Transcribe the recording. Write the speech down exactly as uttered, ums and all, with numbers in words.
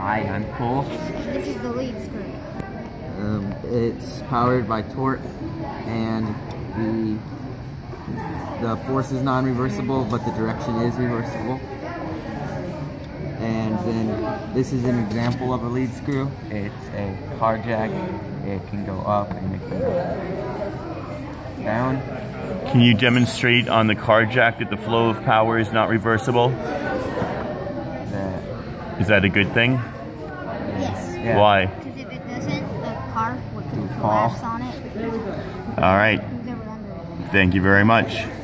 Hi, I'm Cole. This is the lead screw. Um, it's powered by torque, and the the force is non-reversible, but the direction is reversible. And then this is an example of a lead screw. It's a car jack. It can go up and it can go down. Can you demonstrate on the car jack that the flow of power is not reversible? That, is that a good thing? Yes. Yeah. Why? Because if it doesn't, the car would fall collapse on it. All right. Who's ever under it? Thank you very much.